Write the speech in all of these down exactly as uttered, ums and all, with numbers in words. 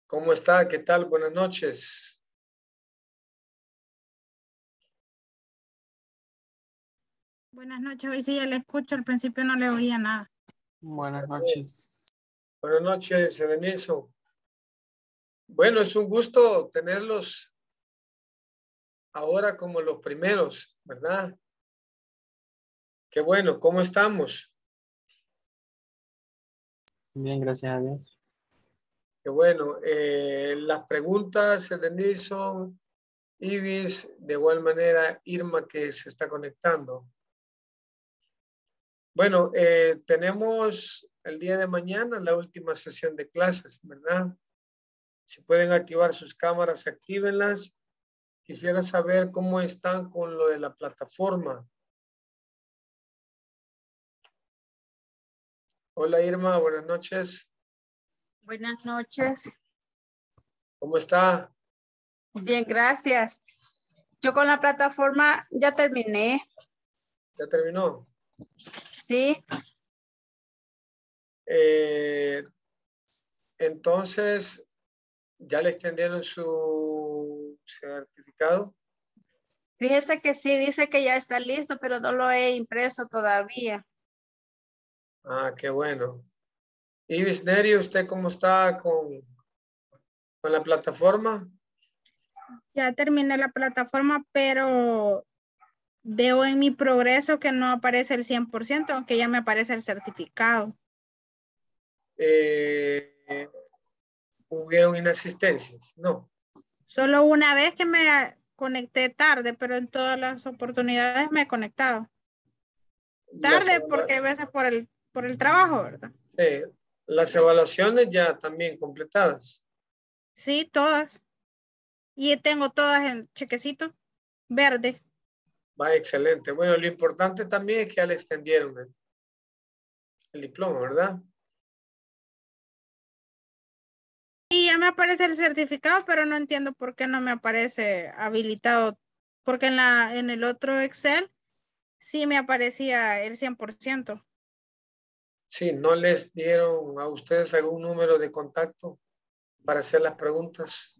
¿Cómo está? ¿Qué tal? Buenas noches. Buenas noches, hoy sí ya le escucho, al principio no le oía nada. Buenas noches. Buenas noches, Edenilson. Bueno, es un gusto tenerlos ahora como los primeros, ¿verdad? Qué bueno, ¿cómo estamos? Bien, gracias a Dios. Qué bueno. Eh, las preguntas, Edenilson, Ibis, de igual manera, Irma que se está conectando. Bueno, eh, tenemos el día de mañana la última sesión de clases, ¿verdad? Si pueden activar sus cámaras, actívenlas. Quisiera saber cómo están con lo de la plataforma. Hola Irma, buenas noches. Buenas noches. ¿Cómo está? Bien, gracias. Yo con la plataforma ya terminé. ¿Ya terminó? Sí. Eh, entonces, ¿ya le extendieron su certificado? Fíjese que sí, dice que ya está listo, pero no lo he impreso todavía. Ah, qué bueno. Ibis Neri, ¿usted cómo está con, con la plataforma? Ya terminé la plataforma, pero veo en mi progreso que no aparece el cien por ciento, aunque ya me aparece el certificado. Eh, ¿Hubieron inasistencias? No. Solo una vez que me conecté tarde, pero en todas las oportunidades me he conectado. Tarde Las, porque a veces por el, por el trabajo, ¿verdad? sí, las evaluaciones ya también completadas. Sí, todas. Y tengo todas en chequecito verde. Va, excelente. Bueno, lo importante también es que ya le extendieron el, el diploma, ¿verdad? Sí, ya me aparece el certificado, pero no entiendo por qué no me aparece habilitado. Porque en, la, en el otro Excel sí me aparecía el cien por ciento. Sí, ¿no les dieron a ustedes algún número de contacto para hacer las preguntas?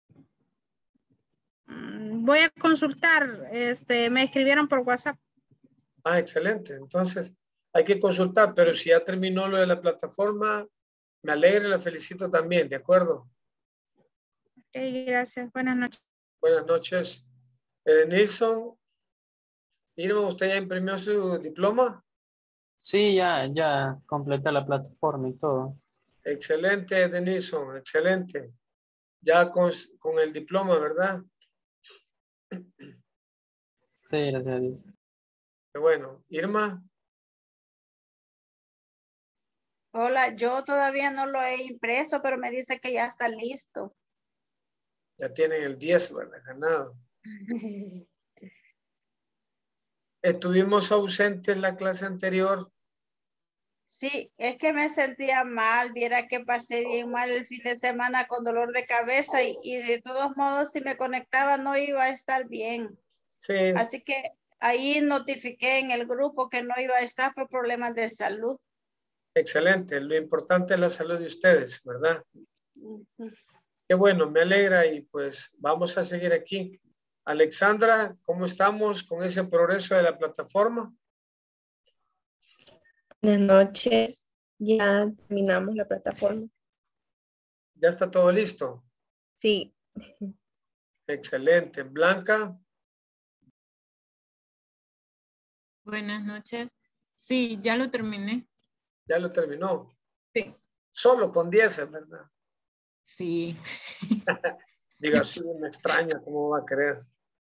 Voy a consultar, este, me escribieron por WhatsApp. Ah, excelente. Entonces, hay que consultar, pero si ya terminó lo de la plataforma, me alegra y la felicito también, ¿de acuerdo? Ok, gracias. Buenas noches. Buenas noches. Eh, Nilsson, Irma, ¿usted ya imprimió su diploma? Sí, ya, ya completé la plataforma y todo. Excelente, Denison, excelente. Ya con, con el diploma, ¿verdad? Sí, gracias a Dios. Qué bueno. Irma. Hola, yo todavía no lo he impreso, pero me dice que ya está listo. Ya tienen el diez, ¿verdad? Ganado. Estuvimos ausentes en la clase anterior. Sí, es que me sentía mal, viera que pasé bien mal el fin de semana con dolor de cabeza y, y de todos modos si me conectaba no iba a estar bien. Sí. Así que ahí notifiqué en el grupo que no iba a estar por problemas de salud. Excelente. Lo importante es la salud de ustedes, ¿verdad? Uh-huh. Qué bueno, me alegra y pues vamos a seguir aquí. Alexandra, ¿cómo estamos con ese progreso de la plataforma? Buenas noches, ya terminamos la plataforma. ¿Ya está todo listo? Sí. Excelente. Blanca. Buenas noches. Sí, ya lo terminé. ¿Ya lo terminó? Sí. Solo con diez, ¿verdad? Sí. Diga, sí, me extraña, ¿cómo va a querer?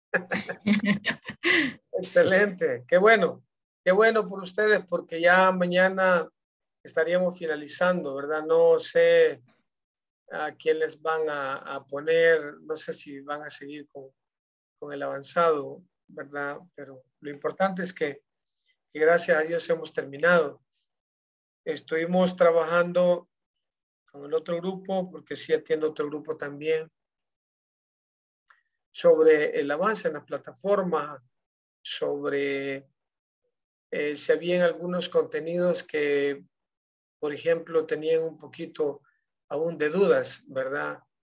Excelente, qué bueno. Qué bueno por ustedes porque ya mañana estaríamos finalizando, ¿verdad? No sé a quién les van a, a poner, no sé si van a seguir con, con el avanzado, ¿verdad? Pero lo importante es que, que gracias a Dios hemos terminado. Estuvimos trabajando con el otro grupo, porque sí atiendo otro grupo también, sobre el avance en la plataforma, sobre eh, si habían algunos contenidos que, por ejemplo, tenían un poquito aún de dudas, ¿verdad?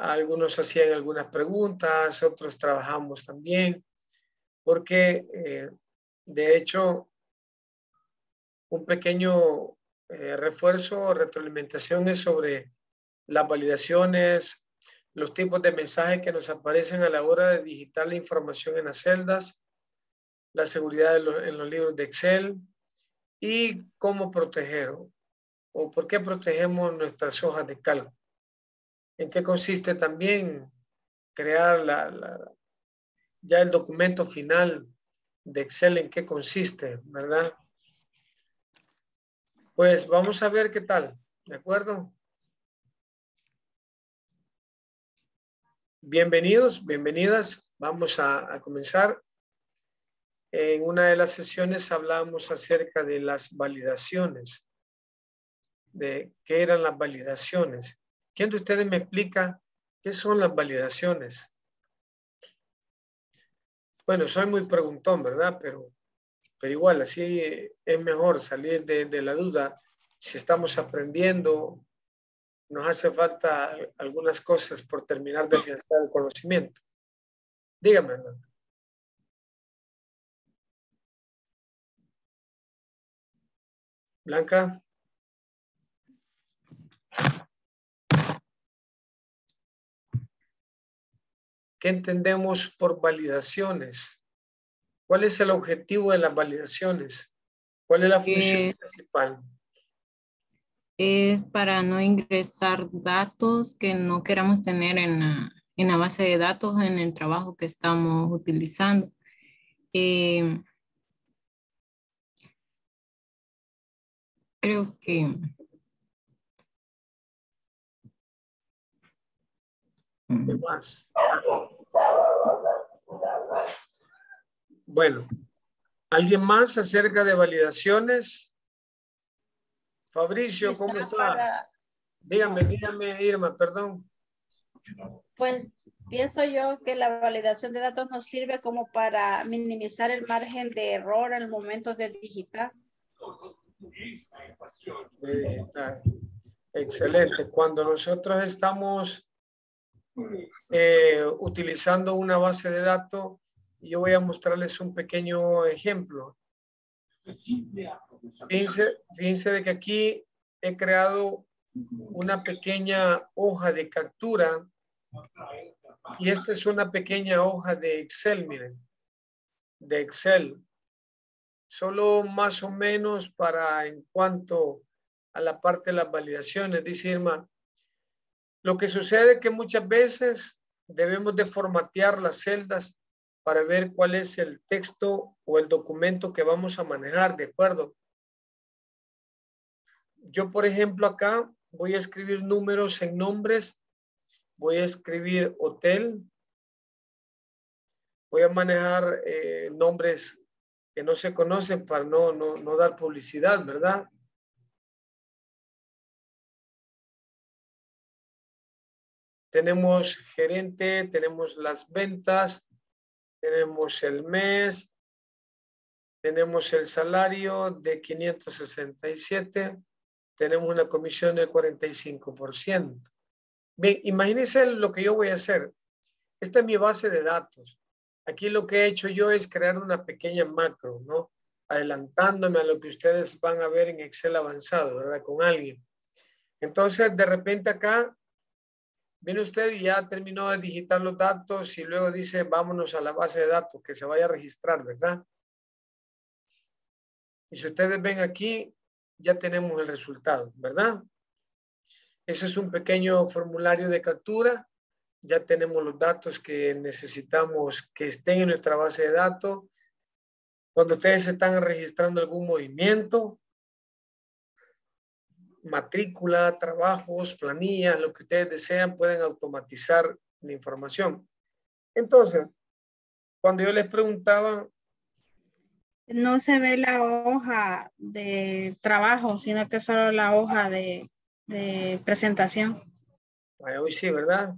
Algunos hacían algunas preguntas, otros trabajamos también, porque eh, de hecho un pequeño eh, refuerzo o retroalimentación es sobre las validaciones, los tipos de mensajes que nos aparecen a la hora de digitar la información en las celdas, la seguridad de lo, en los libros de Excel y cómo proteger o por qué protegemos nuestras hojas de cálculo. ¿En qué consiste también crear la, la, ya el documento final de Excel? ¿En qué consiste, verdad? Pues vamos a ver qué tal, ¿de acuerdo? Bienvenidos, bienvenidas. Vamos a, a comenzar. En una de las sesiones hablamos acerca de las validaciones, de qué eran las validaciones. ¿Quién de ustedes me explica qué son las validaciones? Bueno, soy muy preguntón, ¿verdad? Pero, pero igual, así es mejor salir de, de la duda. Si estamos aprendiendo, nos hace falta algunas cosas por terminar de afianzar el conocimiento. Dígame, ¿verdad? Blanca. ¿Qué entendemos por validaciones? ¿Cuál es el objetivo de las validaciones? ¿Cuál es la función Eh, principal? Es para no ingresar datos que no queramos tener en la, en la base de datos en el trabajo que estamos utilizando. Eh, creo que... ¿Qué más? Bueno, ¿alguien más acerca de validaciones? Fabricio, ¿cómo Está está? para, Dígame, dígame, Irma, perdón. pues pienso yo que la validación de datos nos sirve como para minimizar el margen de error en el momento de digitar. Eh, ah, excelente. Cuando nosotros estamos eh, utilizando una base de datos, yo voy a mostrarles un pequeño ejemplo. Fíjense, fíjense de que aquí he creado una pequeña hoja de captura y esta es una pequeña hoja de Excel, miren, de Excel. Solo más o menos para en cuanto a la parte de las validaciones, dice Irma. Lo que sucede es que muchas veces debemos de formatear las celdas para ver cuál es el texto o el documento que vamos a manejar, ¿de acuerdo? Yo, por ejemplo, acá voy a escribir números en nombres, voy a escribir hotel, voy a manejar eh, nombres que no se conocen para no, no, no dar publicidad, ¿verdad? Tenemos gerente, tenemos las ventas, tenemos el mes, tenemos el salario de quinientos sesenta y siete, tenemos una comisión del cuarenta y cinco por ciento. Bien, imagínense lo que yo voy a hacer. Esta es mi base de datos. Aquí lo que he hecho yo es crear una pequeña macro, ¿no? Adelantándome a lo que ustedes van a ver en Excel avanzado, ¿verdad? Con alguien. Entonces, de repente acá, viene usted y ya terminó de digitar los datos y luego dice, vámonos a la base de datos, que se vaya a registrar, ¿verdad? Y si ustedes ven aquí, ya tenemos el resultado, ¿verdad? Ese es un pequeño formulario de captura. Ya tenemos los datos que necesitamos que estén en nuestra base de datos. Cuando ustedes están registrando algún movimiento, matrícula, trabajos, planillas, lo que ustedes desean, pueden automatizar la información. Entonces, cuando yo les preguntaba... No se ve la hoja de trabajo, sino que solo la hoja de, de presentación. Hoy sí, ¿verdad?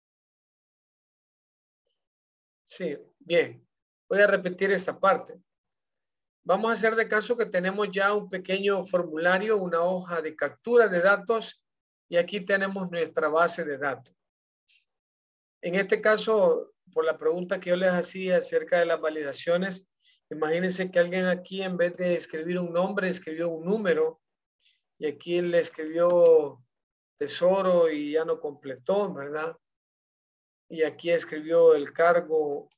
Sí, bien. Voy a repetir esta parte. Vamos a hacer de caso que tenemos ya un pequeño formulario, una hoja de captura de datos y aquí tenemos nuestra base de datos. En este caso, por la pregunta que yo les hacía acerca de las validaciones, imagínense que alguien aquí en vez de escribir un nombre, escribió un número y aquí le escribió tesoro y ya no completó, ¿verdad? Y aquí escribió el cargo.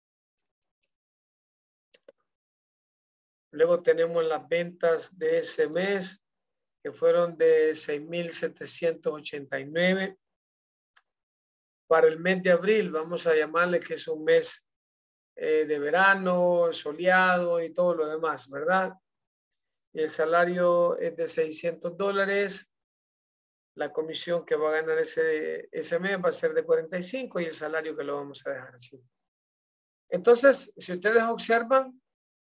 Luego tenemos las ventas de ese mes, que fueron de seis mil setecientos ochenta y nueve. Para el mes de abril, vamos a llamarle que es un mes eh, de verano, soleado y todo lo demás, ¿verdad? Y el salario es de seiscientos dólares. La comisión que va a ganar ese, ese mes va a ser de cuarenta y cinco y el salario que lo vamos a dejar así. Entonces, si ustedes observan,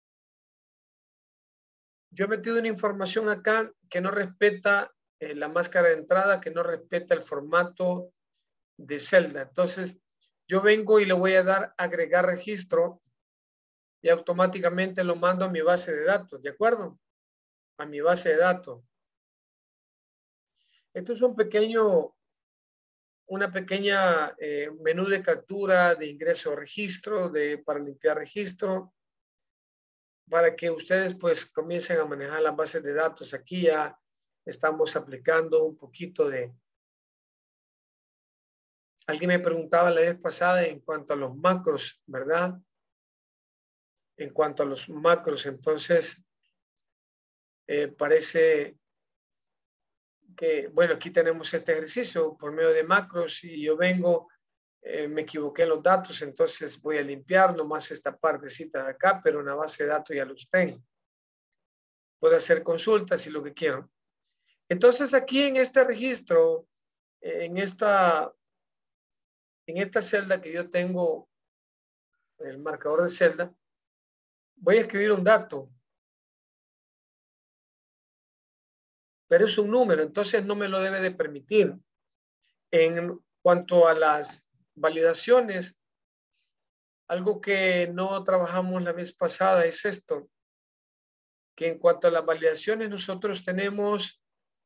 yo he metido una información acá que no respeta eh, la máscara de entrada, que no respeta el formato de celda. Entonces, yo vengo y le voy a dar agregar registro y automáticamente lo mando a mi base de datos, ¿de acuerdo? A mi base de datos. Esto es un pequeño, una pequeña eh, menú de captura de ingreso a registro, de, para limpiar registro, para que ustedes pues comiencen a manejar las bases de datos. Aquí ya estamos aplicando un poquito de... Alguien me preguntaba la vez pasada en cuanto a los macros, ¿verdad? En cuanto a los macros, entonces eh, parece que, bueno, aquí tenemos este ejercicio por medio de macros y yo vengo, eh, me equivoqué en los datos, entonces voy a limpiar nomás esta partecita de acá, pero en la base de datos ya los tengo. Puedo hacer consultas si lo que quiero. Entonces aquí en este registro, en esta, en esta celda que yo tengo, el marcador de celda, voy a escribir un dato. Pero es un número, entonces no me lo debe de permitir. En cuanto a las validaciones, algo que no trabajamos la vez pasada es esto, que en cuanto a las validaciones nosotros tenemos,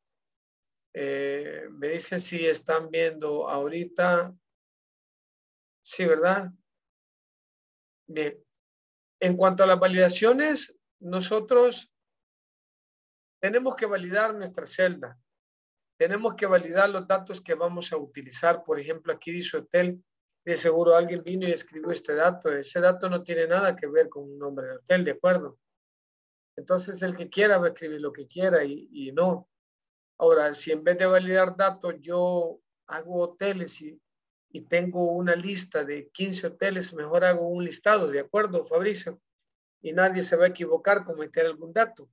eh, me dicen si están viendo ahorita, sí, ¿verdad? Bien, en cuanto a las validaciones, nosotros tenemos que validar nuestra celda. Tenemos que validar los datos que vamos a utilizar. Por ejemplo, aquí dice hotel. De seguro alguien vino y escribió este dato. Ese dato no tiene nada que ver con un nombre de hotel, ¿de acuerdo? Entonces, el que quiera va a escribir lo que quiera y, y no. Ahora, si en vez de validar datos yo hago hoteles y, y tengo una lista de quince hoteles, mejor hago un listado, ¿de acuerdo, Fabricio? Y nadie se va a equivocar con meter algún dato.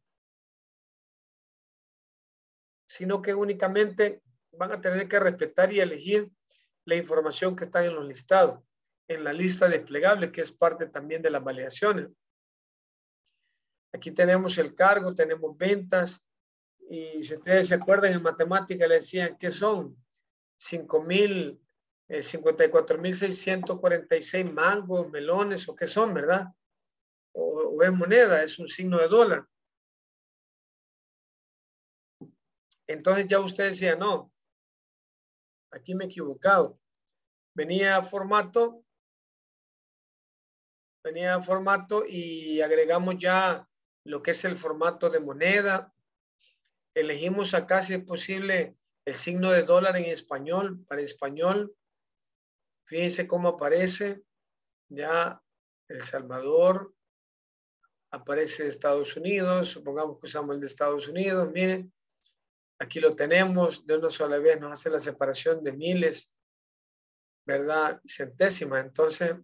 Sino que únicamente van a tener que respetar y elegir la información que está en los listados, en la lista desplegable, que es parte también de las validaciones. Aquí tenemos el cargo, tenemos ventas, y si ustedes se acuerdan en matemática le decían que son cinco mil, eh, cincuenta y cuatro mil seiscientos cuarenta y seis mangos, melones, o qué son, ¿verdad? O, o es moneda, es un signo de dólar. Entonces ya usted decía, no, aquí me he equivocado. Venía a formato, venía a formato y agregamos ya lo que es el formato de moneda. Elegimos acá, si es posible, el signo de dólar en español, para español. Fíjense cómo aparece ya El Salvador, aparece Estados Unidos, supongamos que usamos el de Estados Unidos, miren. Aquí lo tenemos, de una sola vez nos hace la separación de miles, ¿verdad? Centésima. Entonces,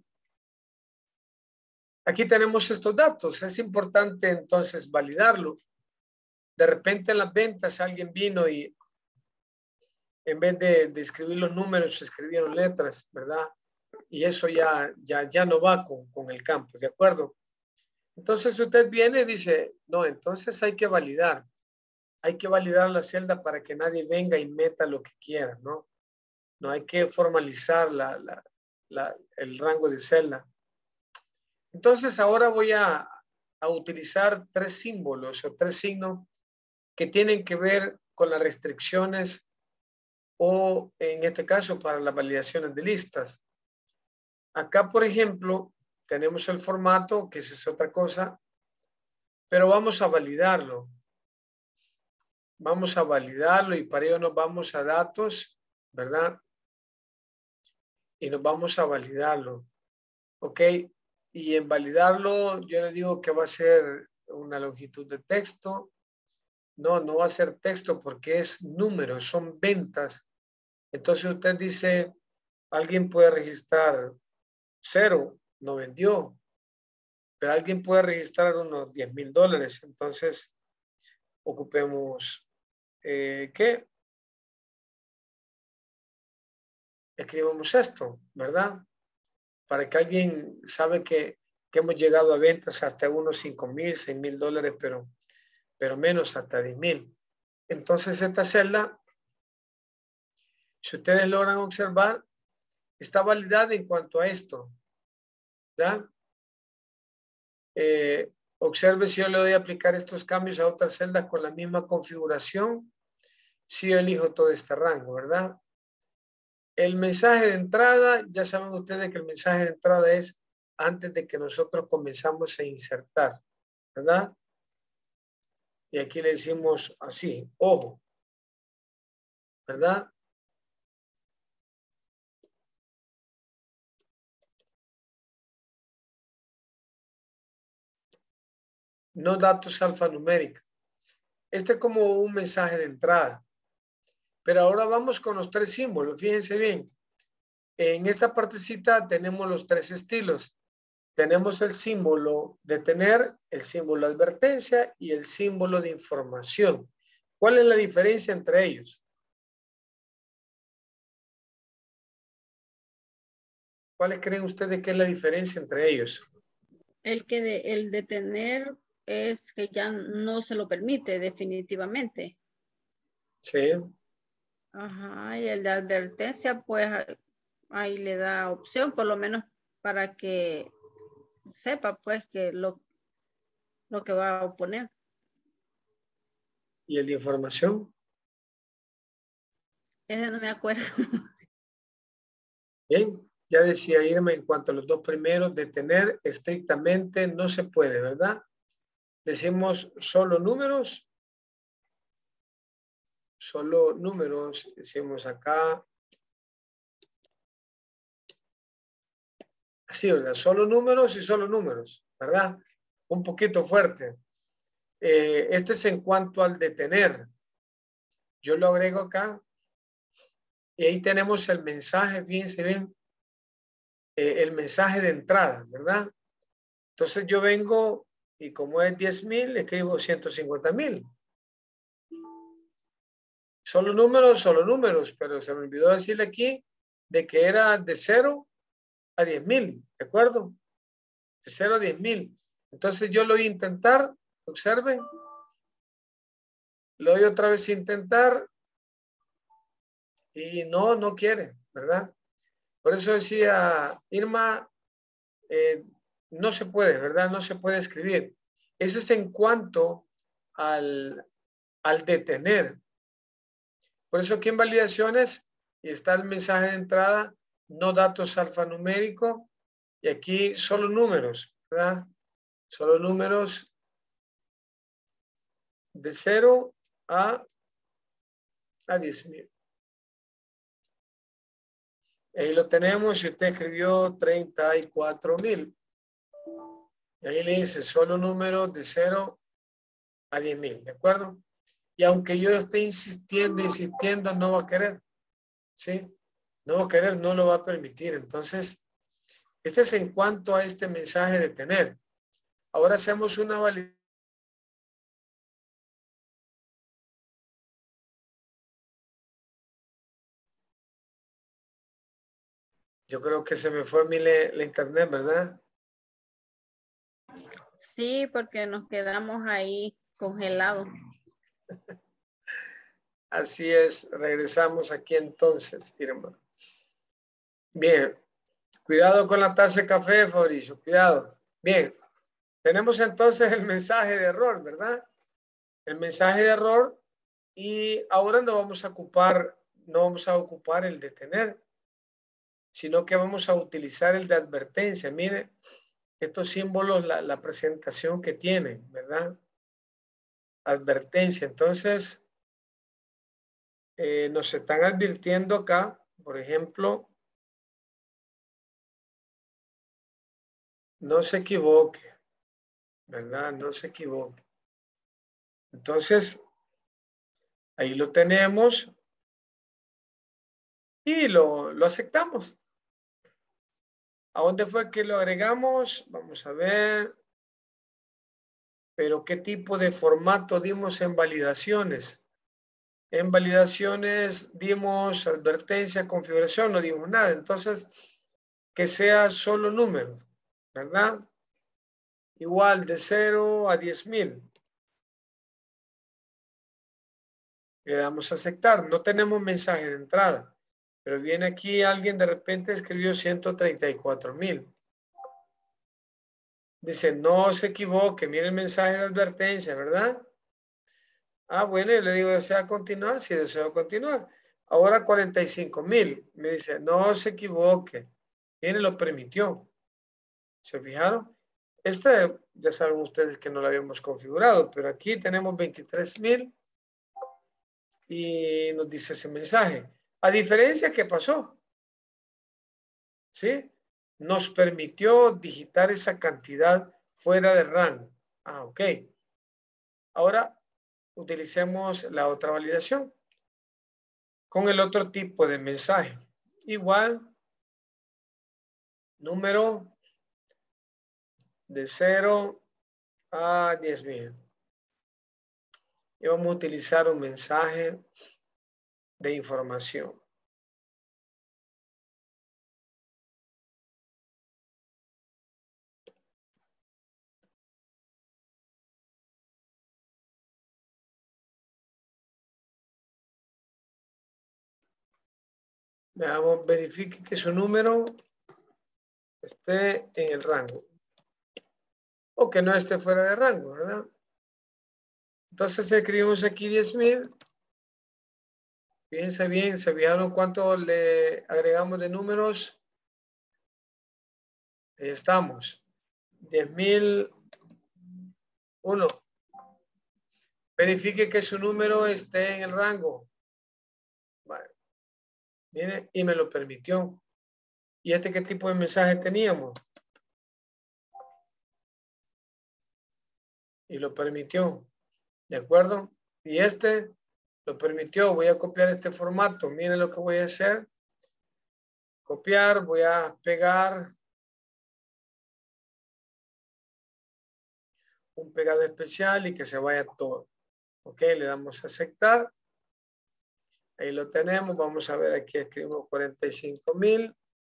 aquí tenemos estos datos. Es importante entonces validarlo. De repente en las ventas alguien vino y en vez de, de escribir los números, escribieron letras, ¿verdad? Y eso ya, ya, ya no va con, con el campo, ¿de acuerdo? Entonces usted viene y dice, no, entonces hay que validar. Hay que validar la celda para que nadie venga y meta lo que quiera, ¿no? No hay que formalizar la, la, la, el rango de celda. Entonces ahora voy a, a utilizar tres símbolos o tres signos que tienen que ver con las restricciones o en este caso para las validaciones de listas. Acá, por ejemplo, tenemos el formato, que esa es otra cosa, pero vamos a validarlo. Vamos a validarlo y para ello nos vamos a datos, ¿verdad? Y nos vamos a validarlo. ¿Ok? Y en validarlo, yo le digo que va a ser una longitud de texto. No, no va a ser texto porque es número, son ventas. Entonces usted dice, alguien puede registrar cero, no vendió, pero alguien puede registrar unos diez mil dólares. Entonces, ocupemos, eh, ¿qué? Escribamos esto, ¿verdad? Para que alguien sabe que, que hemos llegado a ventas hasta unos cinco mil, seis mil dólares, pero, pero menos hasta diez mil. Entonces, esta celda, si ustedes logran observar, está validada en cuanto a esto, ¿ya? Eh, observe si yo le doy a aplicar estos cambios a otras celdas con la misma configuración, si yo elijo todo este rango, ¿verdad? El mensaje de entrada, ya saben ustedes que el mensaje de entrada es antes de que nosotros comenzamos a insertar, ¿verdad? Y aquí le decimos así, ojo, ¿verdad? No datos alfanuméricos. Este es como un mensaje de entrada. Pero ahora vamos con los tres símbolos. Fíjense bien. En esta partecita tenemos los tres estilos. Tenemos el símbolo de tener, el símbolo de advertencia y el símbolo de información. ¿Cuál es la diferencia entre ellos? ¿Cuáles creen ustedes que es la diferencia entre ellos? El que de, el de tener es que ya no se lo permite definitivamente. Sí. Ajá, y el de advertencia, pues ahí le da opción, por lo menos para que sepa, pues, que lo, lo que va a oponer. ¿Y el de información? Ese no me acuerdo. Bien, ya decía Irma en cuanto a los dos primeros, detener estrictamente no se puede, ¿verdad? Decimos solo números. Solo números, decimos acá. Así, ¿verdad? Solo números y solo números, ¿verdad? Un poquito fuerte. Eh, este es en cuanto al detener. Yo lo agrego acá. Y ahí tenemos el mensaje, fíjense bien, eh, el mensaje de entrada, ¿verdad? Entonces yo vengo y como es diez mil, escribo ciento cincuenta mil. Solo números, solo números, pero se me olvidó decirle aquí de que era de cero a diez mil, ¿de acuerdo? De cero a diez mil. Entonces yo lo voy a intentar, observen. Lo voy otra vez a intentar y no, no quiere, ¿verdad? Por eso decía Irma, eh, no se puede, ¿verdad? No se puede escribir. Ese es en cuanto al, al detener. Por eso aquí en validaciones está el mensaje de entrada, no datos alfanuméricos, y aquí solo números, ¿verdad? Solo números de cero a, a diez mil. Ahí lo tenemos y usted escribió treinta y cuatro mil. Y ahí le dice solo números de cero a diez mil, ¿de acuerdo? Y aunque yo esté insistiendo, insistiendo, no va a querer, ¿sí? No va a querer, no lo va a permitir. Entonces, este es en cuanto a este mensaje de tener. Ahora hacemos una validación. Yo creo que se me fue a mí la, la internet, ¿verdad? Sí, porque nos quedamos ahí congelados. Así es, regresamos aquí entonces, Irma. Bien, cuidado con la taza de café, Fabricio, cuidado. Bien, tenemos entonces el mensaje de error, ¿verdad? El mensaje de error y ahora no vamos a ocupar, no vamos a ocupar el detener. sino que vamos a utilizar el de advertencia. Mire, estos símbolos, la, la presentación que tienen, ¿verdad? Advertencia. Entonces, eh, nos están advirtiendo acá, por ejemplo, no se equivoque, ¿verdad? No se equivoque. Entonces, ahí lo tenemos y lo, lo aceptamos. ¿A dónde fue que lo agregamos? Vamos a ver. Pero ¿qué tipo de formato dimos en validaciones? En validaciones dimos advertencia, configuración, no dimos nada. Entonces, que sea solo números, ¿verdad? Igual de cero a diez mil. Le damos a aceptar. No tenemos mensaje de entrada. Pero viene aquí alguien de repente escribió ciento treinta y cuatro mil. Dice, no se equivoque, mire el mensaje de advertencia, ¿verdad? Ah, bueno, yo le digo, ¿desea continuar? Sí, deseo continuar. Ahora cuarenta y cinco mil. Me dice, no se equivoque. Mire, lo permitió. ¿Se fijaron? Este, ya saben ustedes que no lo habíamos configurado, pero aquí tenemos veintitrés mil y nos dice ese mensaje. A diferencia, ¿qué pasó? ¿Sí? Nos permitió digitar esa cantidad fuera de rango. Ah, ok. Ahora utilicemos la otra validación con el otro tipo de mensaje. Igual, número de cero a diez mil. Y vamos a utilizar un mensaje de información. Veamos, verifique que su número esté en el rango. O que no esté fuera de rango, ¿verdad? Entonces escribimos aquí diez mil. Fíjense bien, ¿se fijaron cuánto le agregamos de números? Ahí estamos. diez mil uno. Verifique que su número esté en el rango. Vale. Mire, y me lo permitió. ¿Y este qué tipo de mensaje teníamos? Y lo permitió. ¿De acuerdo? Y este lo permitió. Voy a copiar este formato. Miren lo que voy a hacer. Copiar, voy a pegar un pegado especial y que se vaya todo. Ok, le damos a aceptar. Ahí lo tenemos. Vamos a ver aquí, escribimos cuarenta y cinco mil.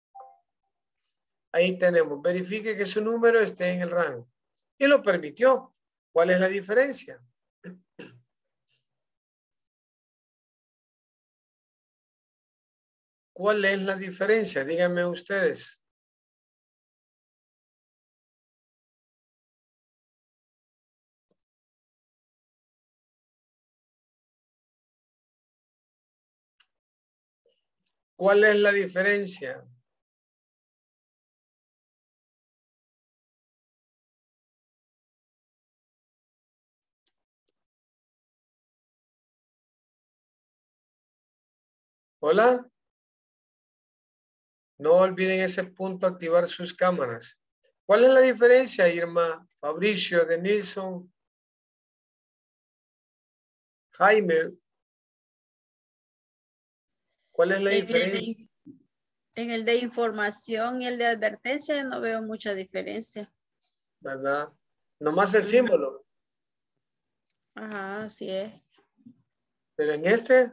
Ahí tenemos. Verifique que su número esté en el rango. Y lo permitió. ¿Cuál es la diferencia? ¿Cuál es la diferencia? Díganme ustedes. ¿Cuál es la diferencia? Hola. No olviden ese punto, activar sus cámaras. ¿Cuál es la diferencia, Irma, Fabricio, Denilson, Jaime? ¿Cuál es la En diferencia? el, en el de información y el de advertencia no veo mucha diferencia. ¿Verdad? Nomás el símbolo. Ajá, así es. Pero en este,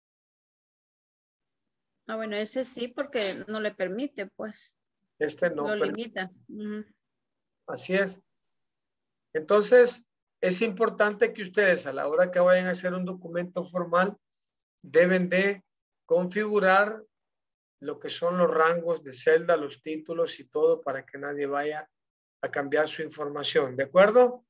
Ah, bueno, ese sí porque no le permite, pues. este no. Lo Pero limita. Ujú. así es. Entonces, es importante que ustedes a la hora que vayan a hacer un documento formal, deben de configurar lo que son los rangos de celda, los títulos y todo para que nadie vaya a cambiar su información. ¿De acuerdo?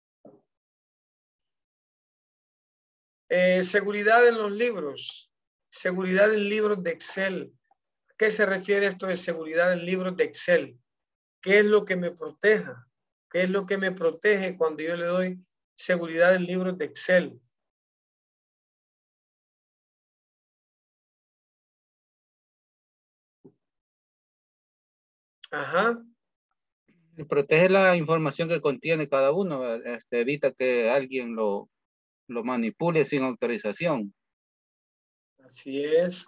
Eh, seguridad en los libros. Seguridad en libros de Excel. ¿A qué se refiere esto de seguridad en libros de Excel? ¿Qué es lo que me proteja? ¿Qué es lo que me protege cuando yo le doy seguridad en libros de Excel? Ajá. Protege la información que contiene cada uno, este, evita que alguien lo, lo manipule sin autorización. Así es.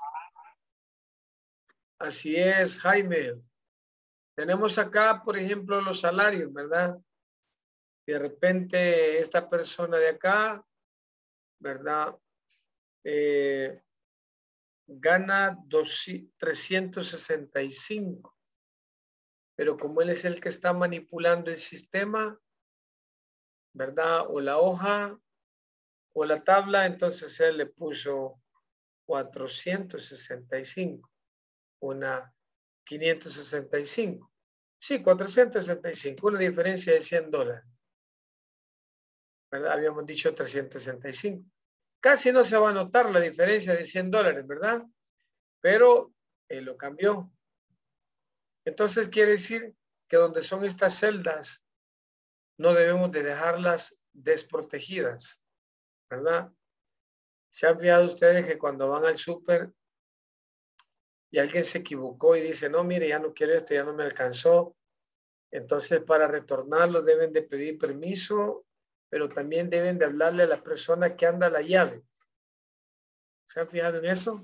Así es, Jaime. Tenemos acá, por ejemplo, los salarios, ¿verdad? De repente esta persona de acá, ¿verdad? Eh, gana trescientos sesenta y cinco. Pero como él es el que está manipulando el sistema, ¿verdad? O la hoja o la tabla, entonces él le puso cuatrocientos sesenta y cinco. Una quinientos sesenta y cinco. Sí, cuatrocientos sesenta y cinco, una diferencia de cien dólares. ¿Verdad? Habíamos dicho trescientos sesenta y cinco. Casi no se va a notar la diferencia de cien dólares, ¿verdad? Pero él lo cambió. Entonces quiere decir que donde son estas celdas, no debemos de dejarlas desprotegidas, ¿verdad? ¿Se han fijado ustedes que cuando van al súper y alguien se equivocó y dice, no, mire, ya no quiero esto, ya no me alcanzó? Entonces, para retornarlo deben de pedir permiso, pero también deben de hablarle a la persona que anda la llave. ¿Se han fijado en eso?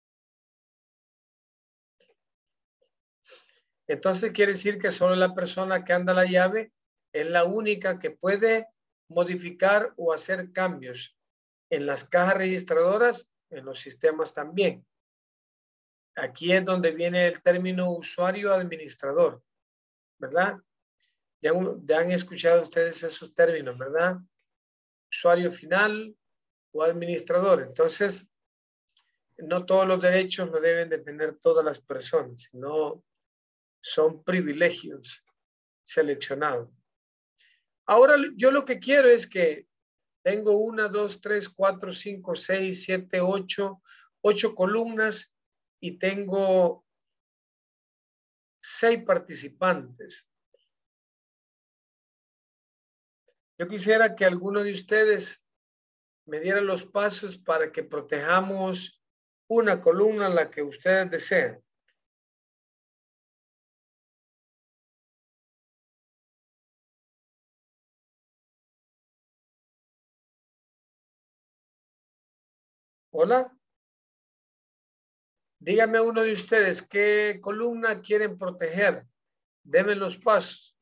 Entonces, quiere decir que solo la persona que anda la llave es la única que puede modificar o hacer cambios en las cajas registradoras, en los sistemas también. Aquí es donde viene el término usuario administrador, ¿verdad? Ya, ya han escuchado ustedes esos términos, ¿verdad? Usuario final o administrador. Entonces, no todos los derechos lo deben de tener todas las personas, sino son privilegios seleccionados. Ahora, yo lo que quiero es que tengo una, dos, tres, cuatro, cinco, seis, siete, ocho, ocho columnas y tengo seis participantes. Yo quisiera que alguno de ustedes me diera los pasos para que protejamos una columna, la que ustedes deseen. Hola. Dígame uno de ustedes, ¿qué columna quieren proteger? Deme los pasos.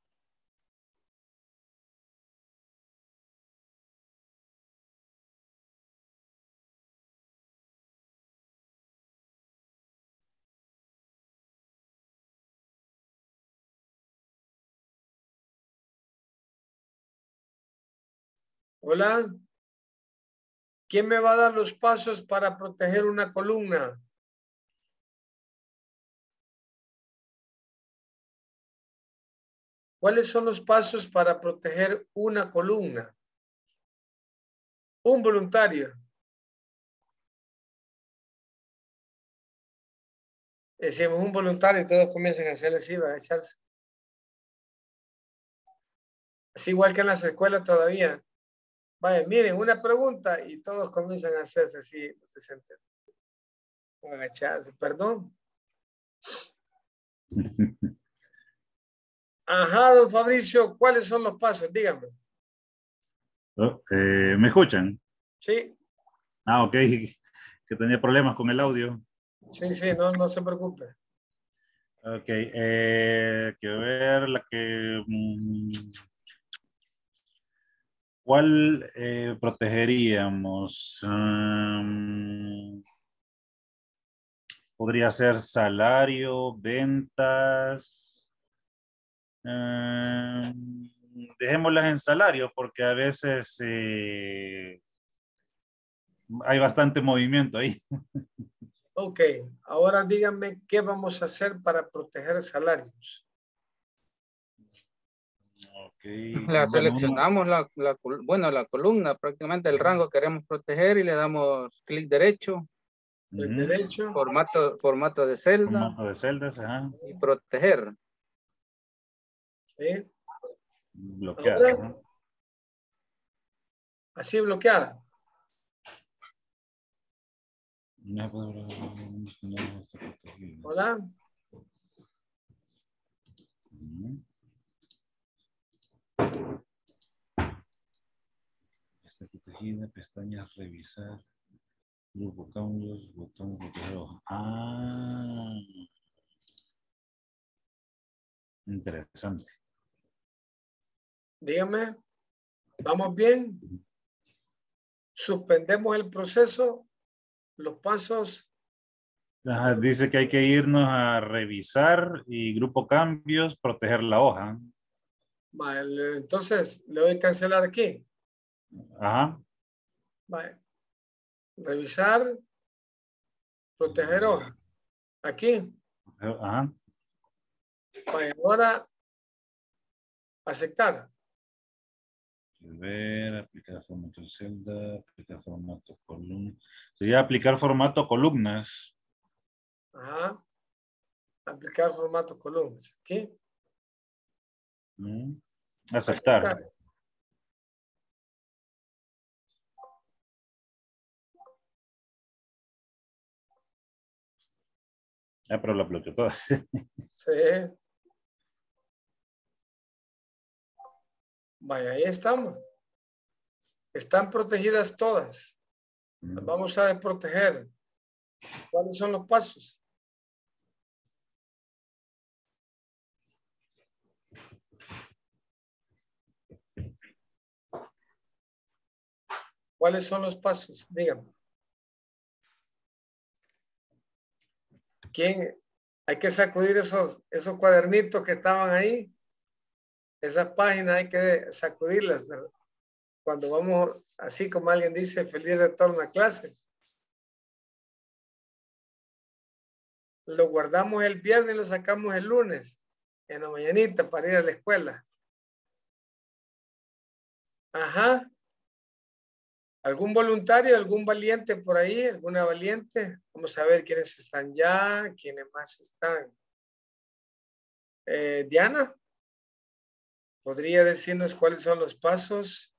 Hola. ¿Quién me va a dar los pasos para proteger una columna? ¿Cuáles son los pasos para proteger una columna? Un voluntario. Decimos un voluntario y todos comienzan a hacerle así, a echarse. Es igual que en las escuelas todavía. Vaya, miren, una pregunta y todos comienzan a hacerse así, o agacharse, perdón. Ajá, don Fabricio, ¿cuáles son los pasos? Dígame. Oh, eh, ¿me escuchan? Sí. Ah, ok, que tenía problemas con el audio. Sí, sí, no, no se preocupe. Ok, eh, quiero ver la que... mm, ¿cuál eh, protegeríamos? Um, podría ser salario, ventas. Um, dejémoslas en salario porque a veces eh, hay bastante movimiento ahí. Ok, ahora díganme qué vamos a hacer para proteger salarios. Okay. La Bueno, seleccionamos, uno... la, la, bueno, la columna, prácticamente el rango queremos proteger y le damos clic derecho Clic Ujú. derecho. Formato, formato de celda Formato de celdas, ajá. y proteger. ¿Sí? Bloquear. Ahora, Ajá. así bloqueada. No puedo- no está protegido. Hola. Ujú. Está protegida, pestañas revisar, grupo cambios, botón proteger hoja. Ah, interesante. Dígame. ¿Vamos bien? Suspendemos el proceso, los pasos. Ajá, dice que hay que irnos a revisar y grupo cambios, proteger la hoja. Vale, entonces, le doy a cancelar aquí. Ajá. Vale. Revisar, proteger hoja. Aquí. Ajá. Vale, ahora, aceptar. Ver, aplicar formato de celda, aplicar formato columna. Sería aplicar formato columnas. Ajá. Aplicar formato columnas. Aquí. Mm. Aceptar. Aceptar. Ah, pero la bloqueó toda. Sí. Vaya, ahí estamos. Están protegidas todas. Las vamos a proteger. ¿Cuáles son los pasos? ¿Cuáles son los pasos? Díganme. ¿Quién? Hay que sacudir esos, esos cuadernitos que estaban ahí. Esas páginas hay que sacudirlas, ¿verdad? Cuando vamos, así como alguien dice, feliz retorno a clase. Lo guardamos el viernes y lo sacamos el lunes, en la mañanita, para ir a la escuela. Ajá. ¿Algún voluntario, algún valiente por ahí? ¿Alguna valiente? Vamos a ver quiénes están ya, quiénes más están. Eh, Diana, ¿podría decirnos cuáles son los pasos?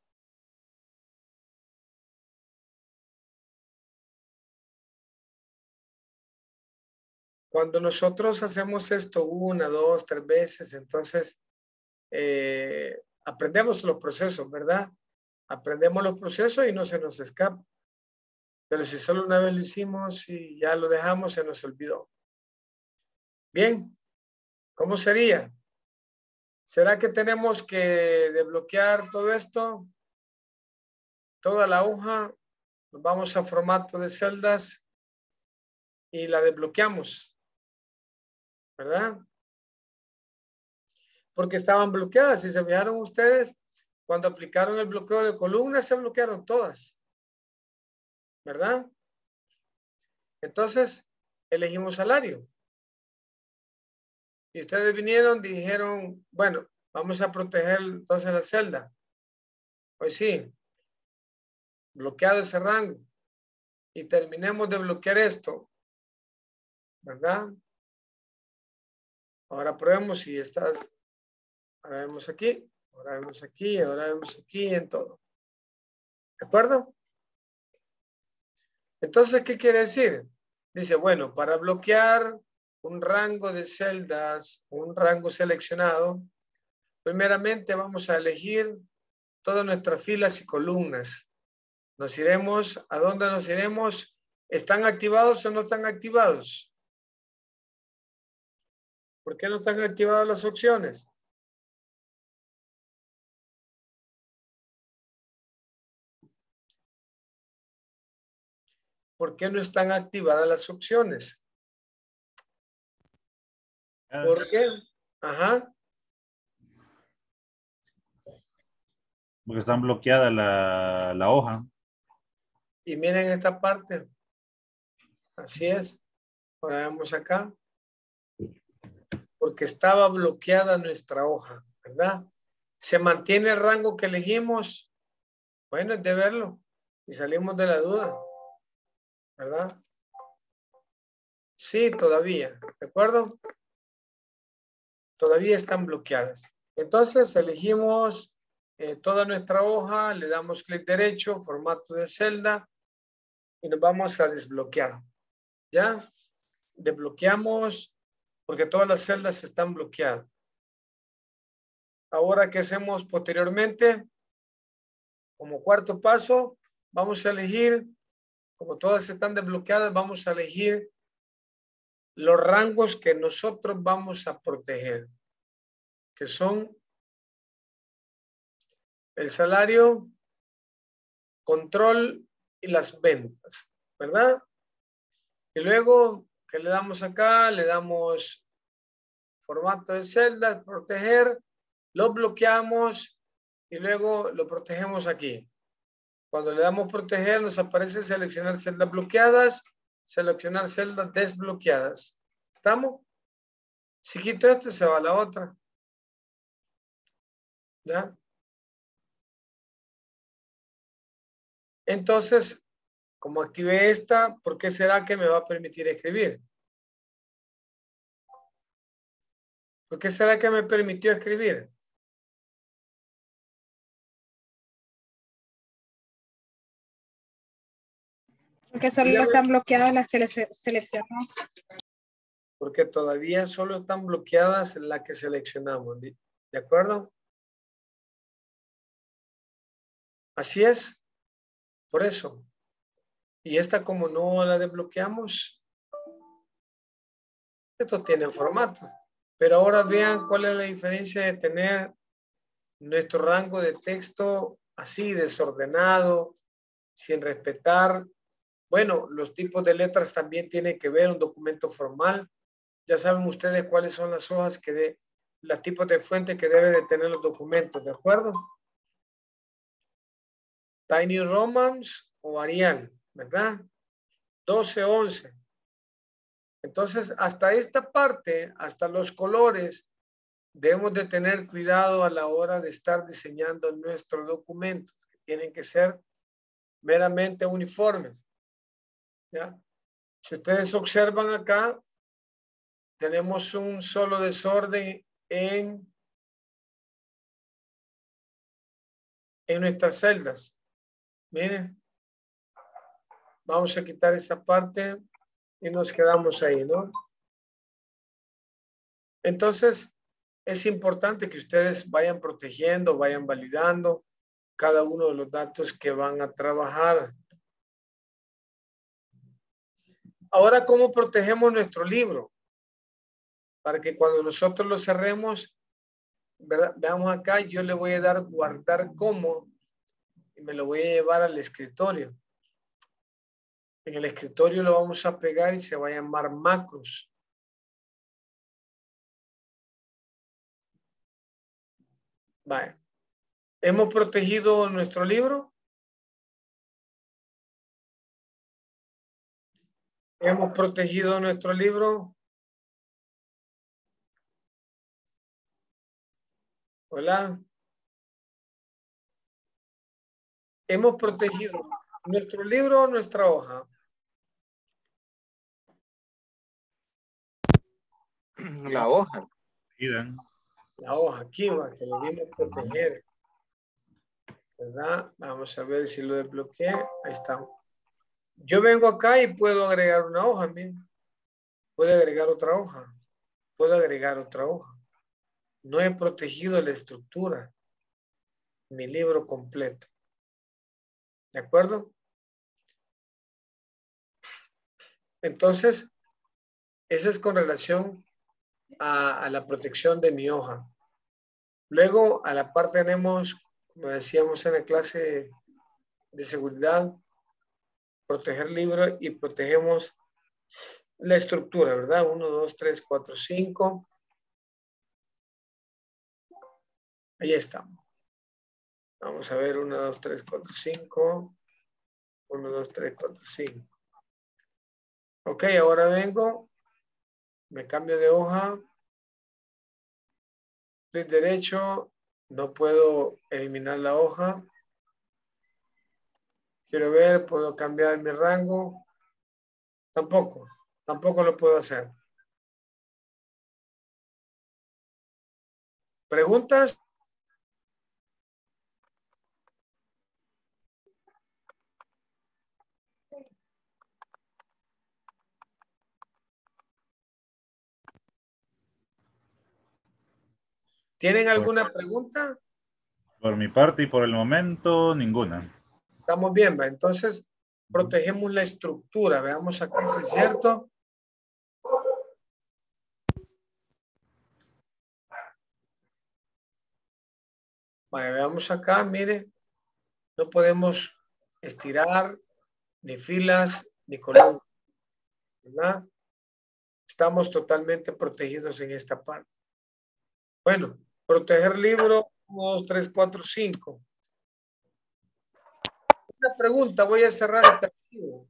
Cuando nosotros hacemos esto una, dos, tres veces, entonces eh, aprendemos los procesos, ¿verdad? Aprendemos los procesos y no se nos escapa. Pero si solo una vez lo hicimos y ya lo dejamos, se nos olvidó. Bien, ¿cómo sería? ¿Será que tenemos que desbloquear todo esto? Toda la hoja, nos vamos a formato de celdas y la desbloqueamos, ¿verdad? Porque estaban bloqueadas. Si se fijaron ustedes, cuando aplicaron el bloqueo de columnas, se bloquearon todas, ¿verdad? Entonces, elegimos salario. Y ustedes vinieron, dijeron, bueno, vamos a proteger entonces la celda. Pues sí, bloqueado ese rango. Y terminemos de bloquear esto, ¿verdad? Ahora probemos si estás, ahora vemos aquí, ahora vemos aquí, ahora vemos aquí, en todo. ¿De acuerdo? Entonces, ¿qué quiere decir? Dice, bueno, para bloquear un rango de celdas, un rango seleccionado, primeramente vamos a elegir todas nuestras filas y columnas. Nos iremos, ¿a dónde nos iremos? ¿Están activados o no están activados? ¿Por qué no están activadas las opciones? ¿Por qué no están activadas las opciones? ¿Por qué? Ajá. Porque están bloqueada la, la hoja. Y miren esta parte. Así es. Ahora vemos acá. Porque estaba bloqueada nuestra hoja, ¿verdad? ¿Se mantiene el rango que elegimos? Bueno, es de verlo. Y salimos de la duda, ¿verdad? Sí, todavía. ¿De acuerdo? Todavía están bloqueadas. Entonces elegimos eh, toda nuestra hoja, le damos clic derecho, formato de celda y nos vamos a desbloquear. ¿Ya? Desbloqueamos porque todas las celdas están bloqueadas. Ahora, ¿qué hacemos posteriormente? Como cuarto paso, vamos a elegir, como todas están desbloqueadas, vamos a elegir los rangos que nosotros vamos a proteger, que son el salario, control y las ventas, ¿verdad? Y luego, ¿qué le damos acá? Le damos formato de celda, proteger, lo bloqueamos y luego lo protegemos aquí. Cuando le damos proteger, nos aparece seleccionar celdas bloqueadas, seleccionar celdas desbloqueadas. ¿Estamos? Si quito este, se va a la otra. ¿Ya? Entonces, como activé esta, ¿por qué será que me va a permitir escribir? ¿Por qué será que me permitió escribir? Porque solo Dígame. están bloqueadas las que le se- seleccionó. Porque todavía solo están bloqueadas las que seleccionamos. ¿De acuerdo? Así es. Por eso. Y esta, como no la desbloqueamos, esto tiene formato. Pero ahora vean cuál es la diferencia de tener nuestro rango de texto así, desordenado, sin respetar. Bueno, los tipos de letras también tienen que ver un documento formal. Ya saben ustedes cuáles son las hojas que de, los tipos de fuente que deben de tener los documentos, ¿de acuerdo? Tiny Romans o Arial, ¿verdad? doce, once. Entonces, hasta esta parte, hasta los colores, debemos de tener cuidado a la hora de estar diseñando nuestros documentos, que tienen que ser meramente uniformes. ¿Ya? Si ustedes observan acá, tenemos un solo desorden en, en nuestras celdas. Miren, vamos a quitar esta parte y nos quedamos ahí, ¿no? Entonces, es importante que ustedes vayan protegiendo, vayan validando cada uno de los datos que van a trabajar. Ahora, ¿cómo protegemos nuestro libro? Para que cuando nosotros lo cerremos, ¿verdad? Veamos acá, yo le voy a dar guardar como y me lo voy a llevar al escritorio. En el escritorio lo vamos a pegar y se va a llamar macros. Vale. ¿Hemos protegido nuestro libro? ¿Hemos protegido nuestro libro? Hola. ¿Hemos protegido nuestro libro o nuestra hoja? La hoja. La hoja, aquí va, que le dimos proteger. ¿Verdad? Vamos a ver si lo desbloqueé. Ahí está. Yo vengo acá y puedo agregar una hoja, miren. Puedo agregar otra hoja. Puedo agregar otra hoja. No he protegido la estructura. Mi libro completo. ¿De acuerdo? Entonces, eso es con relación a, a la protección de mi hoja. Luego, a la par tenemos, como decíamos en la clase de seguridad, proteger libro y protegemos la estructura, ¿verdad? uno, dos, tres, cuatro, cinco. Ahí estamos. Vamos a ver, uno, dos, tres, cuatro, cinco. uno, dos, tres, cuatro, cinco. Ok, ahora vengo, me cambio de hoja. Clic derecho, no puedo eliminar la hoja. Quiero ver, puedo cambiar mi rango. Tampoco. Tampoco lo puedo hacer. ¿Preguntas? ¿Tienen alguna pregunta? Por mi parte y por el momento, ninguna. Estamos bien, ¿va? Entonces, protegemos la estructura. Veamos acá si es cierto. Vaya, veamos acá, mire. No podemos estirar ni filas ni columnas, ¿verdad? Estamos totalmente protegidos en esta parte. Bueno, proteger libro uno, dos, tres, cuatro, cinco. Una pregunta, voy a cerrar este archivo.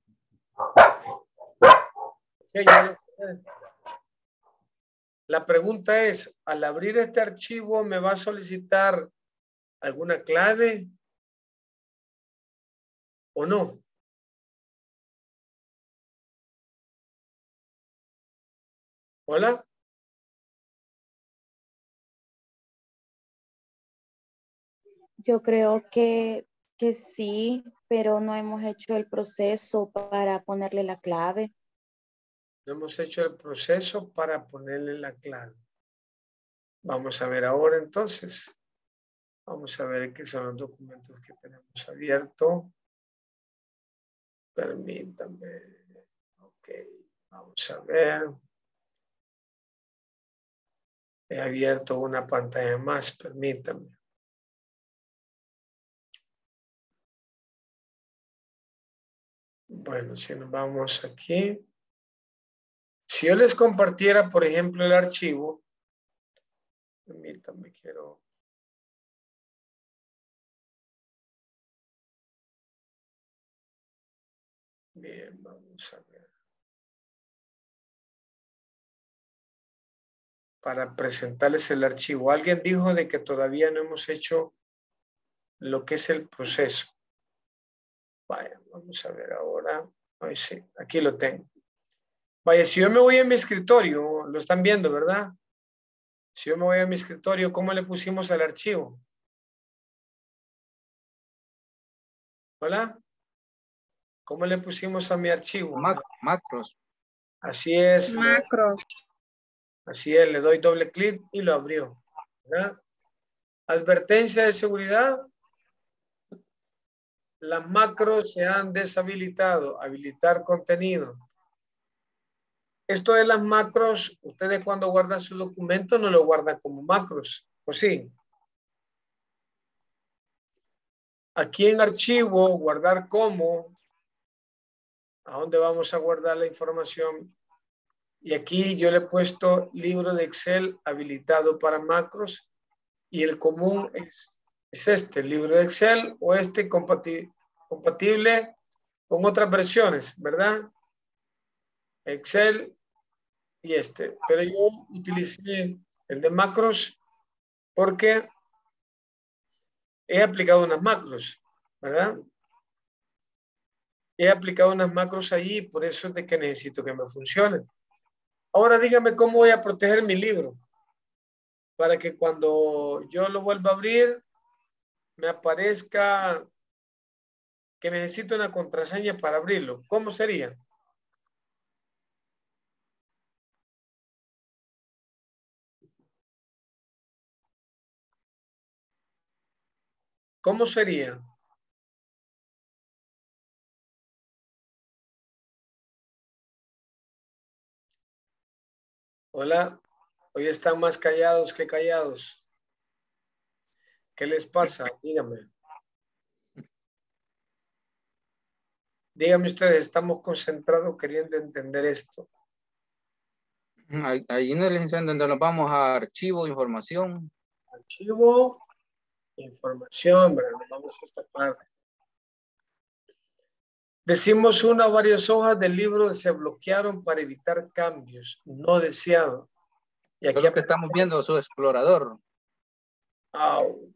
Okay, ya lo cerré. La pregunta es, al abrir este archivo, ¿me va a solicitar alguna clave o no? ¿Hola? Yo creo que, que sí, pero no hemos hecho el proceso para ponerle la clave. No hemos hecho el proceso para ponerle la clave. Vamos a ver ahora entonces. Vamos a ver qué son los documentos que tenemos abiertos. Permítame. Ok, vamos a ver. He abierto una pantalla más, permítame. Bueno, si nos vamos aquí. Si yo les compartiera, por ejemplo, el archivo. Permítame, quiero... Bien, vamos a ver. Para presentarles el archivo. Alguien dijo de que todavía no hemos hecho lo que es el proceso. Vaya, vamos a ver ahora. Ay, sí, aquí lo tengo. Vaya, si yo me voy a mi escritorio, lo están viendo, ¿verdad? Si yo me voy a mi escritorio, ¿cómo le pusimos al archivo? ¿Hola? ¿Cómo le pusimos a mi archivo? Mac macros. Así es. Macros. Así es, le doy doble clic y lo abrió, ¿verdad? Advertencia de seguridad. Las macros se han deshabilitado. Habilitar contenido. Esto de las macros, ustedes cuando guardan su documento no lo guardan como macros, ¿o sí? Aquí en archivo, guardar como, ¿a dónde vamos a guardar la información? Y aquí yo le he puesto libro de Excel habilitado para macros y el común es, es este, libro de Excel o este compatible, compatible con otras versiones, ¿verdad? Excel y este. Pero yo utilicé el de macros porque he aplicado unas macros, ¿verdad? He aplicado unas macros allí, por eso es de que necesito que me funcionen. Ahora dígame cómo voy a proteger mi libro para que cuando yo lo vuelva a abrir me aparezca que necesito una contraseña para abrirlo. ¿Cómo sería? ¿Cómo sería? Hola, hoy están más callados que callados. ¿Qué les pasa? Dígame. Dígame ustedes, estamos concentrados queriendo entender esto. Ahí ahí en el licenciado donde nos vamos a archivo, información. Archivo, información, ¿verdad? Vamos a esta parte. Decimos una o varias hojas del libro se bloquearon para evitar cambios no deseados. Y Es aquí lo que aparece... estamos viendo, su explorador. Au.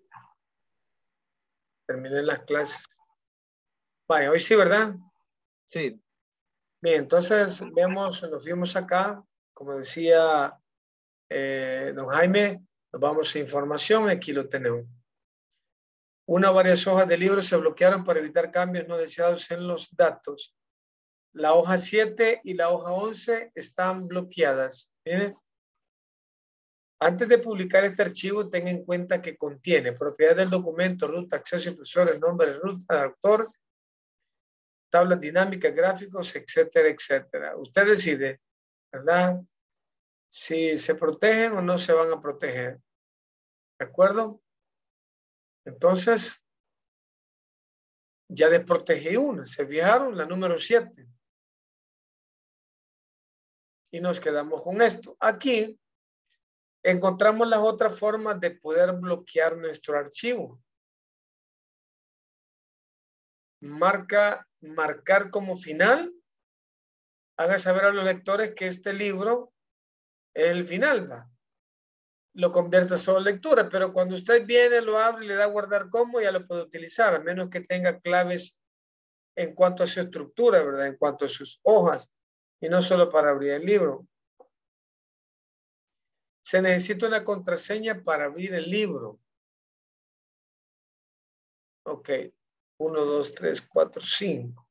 Terminé las clases. Vaya, hoy sí, ¿verdad? Sí. Bien, entonces vemos, nos fuimos acá, como decía eh, don Jaime, nos vamos a información, aquí lo tenemos. Una o varias hojas de libro se bloquearon para evitar cambios no deseados en los datos. La hoja siete y la hoja once están bloqueadas. Miren. Antes de publicar este archivo, tenga en cuenta que contiene propiedad del documento, ruta, acceso, impresora, nombre de ruta, de autor, tablas dinámicas, gráficos, etcétera, etcétera. Usted decide, ¿verdad? Si se protegen o no se van a proteger. ¿De acuerdo? Entonces, ya desprotegí una. ¿Se fijaron? La número siete. Y nos quedamos con esto. Aquí encontramos las otras formas de poder bloquear nuestro archivo. Marca, marcar como final. Haga saber a los lectores que este libro es el final, ¿va? Lo convierte a solo lectura, pero cuando usted viene, lo abre y le da a guardar como, ya lo puede utilizar, a menos que tenga claves en cuanto a su estructura, ¿verdad? En cuanto a sus hojas, y no solo para abrir el libro. Se necesita una contraseña para abrir el libro. Ok. Uno, dos, tres, cuatro, cinco.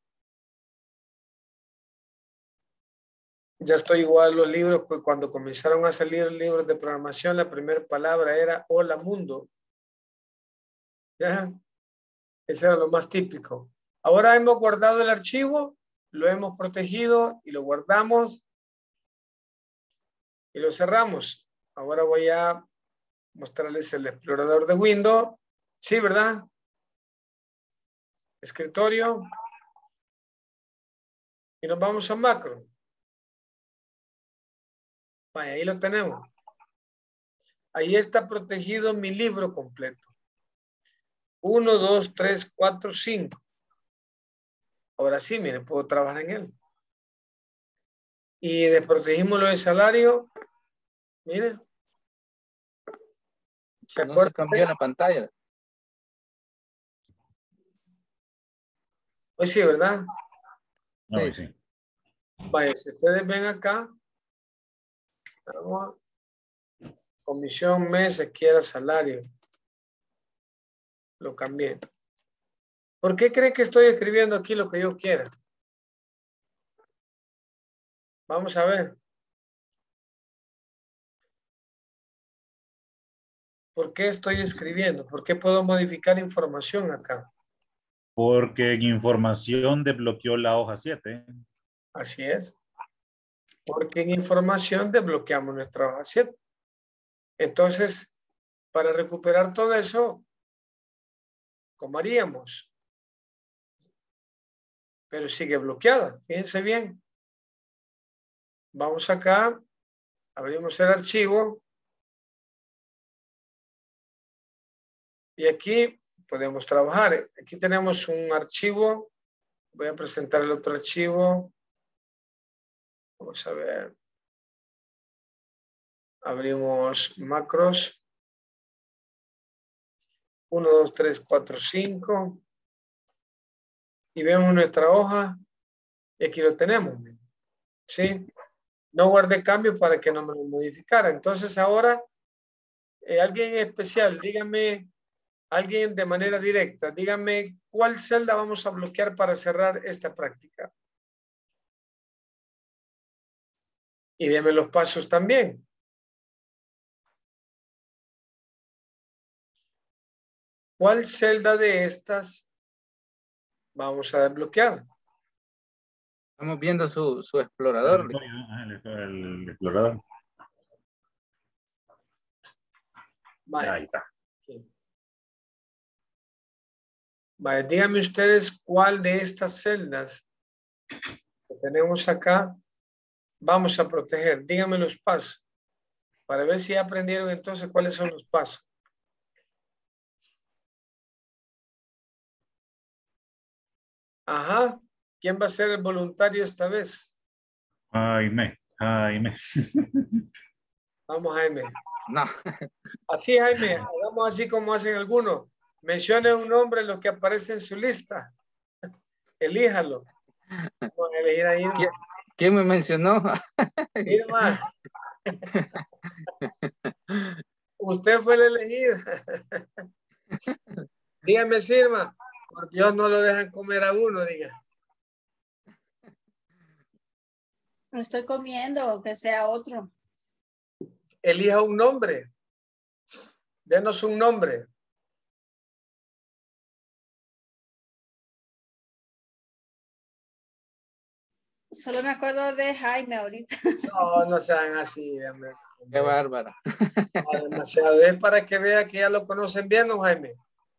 Ya estoy igual los libros, pues cuando comenzaron a salir libros de programación, la primera palabra era hola mundo. ¿Ya? Ese era lo más típico. Ahora hemos guardado el archivo, lo hemos protegido y lo guardamos y lo cerramos. Ahora voy a mostrarles el explorador de Windows. Sí, ¿verdad? Escritorio. Y nos vamos a macro. Vaya, ahí lo tenemos. Ahí está protegido mi libro completo. Uno, dos, tres, cuatro, cinco. Ahora sí, miren, puedo trabajar en él. Y desprotegimos lo de salario. Miren. ¿Se No acuerdan? se cambió la pantalla. Hoy sí, ¿verdad? No, Sí. sí. Vaya, si ustedes ven acá, vamos a, comisión, mes, aquí era salario. Lo cambié. ¿Por qué creen que estoy escribiendo aquí lo que yo quiera? Vamos a ver. ¿Por qué estoy escribiendo? ¿Por qué puedo modificar información acá? Porque en información desbloqueó la hoja siete. Así es. Porque en información desbloqueamos nuestra hoja siete. Entonces, para recuperar todo eso, ¿cómo haríamos? Pero sigue bloqueada. Fíjense bien. Vamos acá, abrimos el archivo. Y aquí podemos trabajar. Aquí tenemos un archivo. Voy a presentar el otro archivo. Vamos a ver. Abrimos macros. uno, dos, tres, cuatro, cinco. Y vemos nuestra hoja. Y aquí lo tenemos. ¿Sí? No guardé cambios para que no me lo modificara. Entonces ahora, eh, alguien especial, dígame, alguien de manera directa, dígame cuál celda vamos a bloquear para cerrar esta práctica. Y deme los pasos también. ¿Cuál celda de estas vamos a desbloquear? Estamos viendo su, su explorador. El, el, el explorador. Vale. Ahí está. Vale, díganme ustedes cuál de estas celdas que tenemos acá vamos a proteger. Díganme los pasos para ver si ya aprendieron entonces cuáles son los pasos. Ajá. ¿Quién va a ser el voluntario esta vez? Jaime, Jaime. Vamos, Jaime. No. Así, Jaime, hagamos así como hacen algunos. Mencione un nombre en lo que aparece en su lista. Elíjalo. Vamos a elegir a Irma. ¿Quién, quién me mencionó? Irma. Usted fue el elegido. Dígame, Irma. Por Dios, no lo dejan comer a uno, diga. Estoy comiendo, que sea otro. Elija un nombre. Denos un nombre. Solo me acuerdo de Jaime ahorita. No, no sean así. Hombre. Qué bárbara. No, demasiado. Es para que vea que ya lo conocen bien, ¿no, Jaime?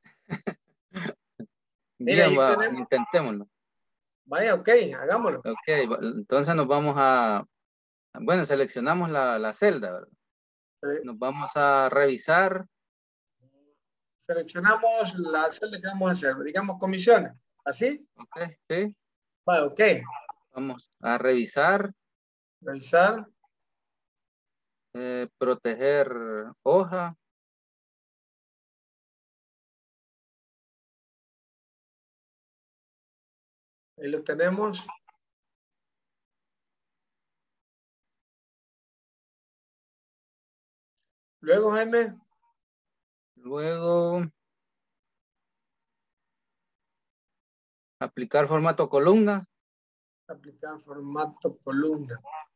Mira, Bien, ahí va, tenemos. intentémoslo. Vaya, ok, hagámoslo. Ok, entonces nos vamos a, bueno, seleccionamos la, la celda, ¿verdad? Sí. Nos vamos a revisar. Seleccionamos la celda que vamos a hacer, digamos comisiones. ¿Así? Ok, sí. Vaya, ok. Vamos a revisar. Revisar. Eh, proteger hoja. Ahí lo tenemos. Luego, Jaime. Luego, aplicar formato columna. Aplicar formato columna.